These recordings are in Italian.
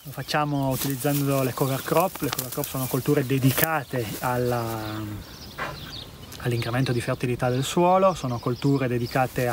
Lo facciamo utilizzando le cover crop. Le cover crop sono colture dedicate all'incremento di fertilità del suolo, sono colture dedicate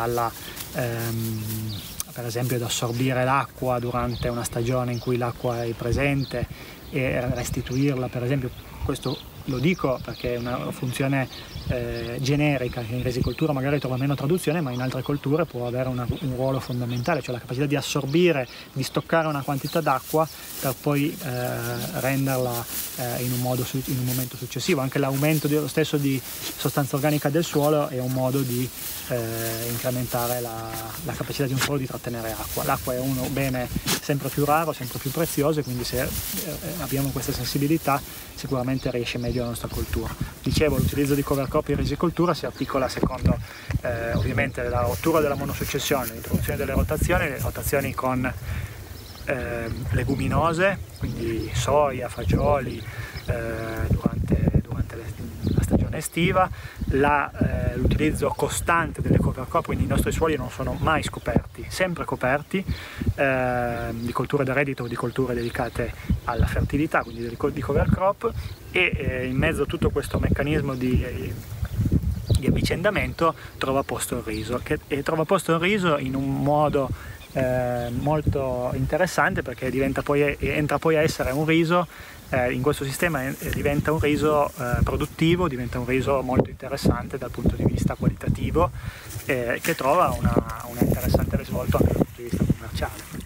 per esempio ad assorbire l'acqua durante una stagione in cui l'acqua è presente e restituirla, per esempio. Questo lo dico perché è una funzione generica che in resicoltura magari trova meno traduzione, ma in altre colture può avere un ruolo fondamentale, cioè la capacità di assorbire, di stoccare una quantità d'acqua per poi renderla in un momento successivo. Anche l'aumento stesso di sostanza organica del suolo è un modo di incrementare la capacità di un suolo di trattenere acqua. L'acqua è un bene sempre più raro, sempre più prezioso, e quindi se abbiamo questa sensibilità sicuramente riesce meglio la nostra coltura. Dicevo, l'utilizzo di cover crop in risicoltura si articola secondo ovviamente la rottura della monosuccessione, l'introduzione delle rotazioni, le rotazioni con leguminose, quindi soia, fagioli durante la stagione estiva, l'utilizzo costante delle cover crop, quindi i nostri suoli non sono mai scoperti, sempre coperti di colture da reddito o di colture dedicate alla fertilità, quindi di cover crop, e in mezzo a tutto questo meccanismo di avvicendamento trova posto il riso, e trova posto il riso in un modo molto interessante, perché entra poi a essere un riso, in questo sistema diventa un riso produttivo, diventa un riso molto interessante dal punto di vista qualitativo, che trova una interessante risvolto anche dal punto di vista commerciale.